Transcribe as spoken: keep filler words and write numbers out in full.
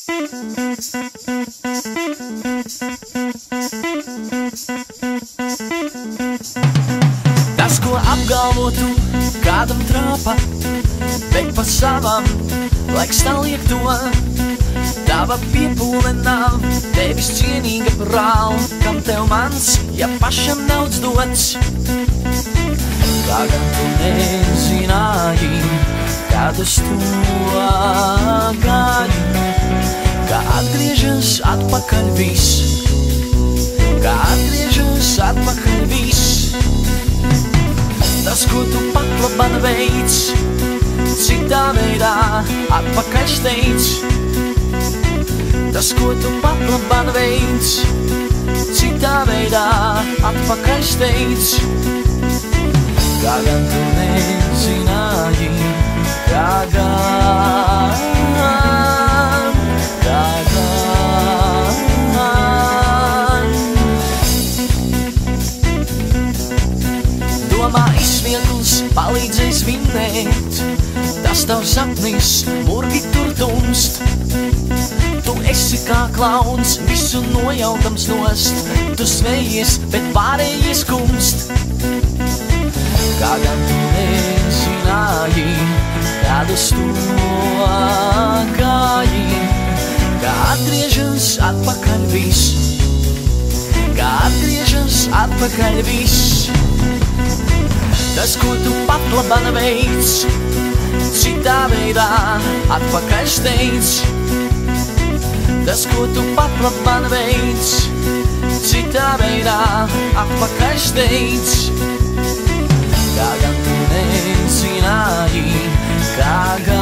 Tas, ko apgalvotu kādam trāpa, bet pa savam laiks tā liek to. Tava piepūle nav tevis cienīga brāl, kam tev mans, ja pašam daudz dots. Kā gan tu nezināji, kad uz to gāji, kā atgriežas atpakaļ viss, kā atgriežas atpakaļ viss. Tas, ko tu pat labāk veids, citā veidā atpakaļ steidz. Tas, ko tu pat labāk veids, citā veidā atpakaļ steidz. Kā gan tu nezināji, kā gan, kā gan. Domā izsviegls palīdzēs vinnēt, tas tavs sapnis murgi tur tumst. Tu esi kā klauns, visu nojautams nost, tu smejies, bet pārējie skumst. Kā gan tu nezināji, kad uz to gāji, kā atgriežas atpakaļ viss, kā atgriežas atpakaļ viss. Tas, ko tu pat labāk veids, citā veidā atpakaļ steidz. Tas, ko tu pat labāk veids, citā veidā atpakaļ steidz. Kā gan tu nezināji, kā gan.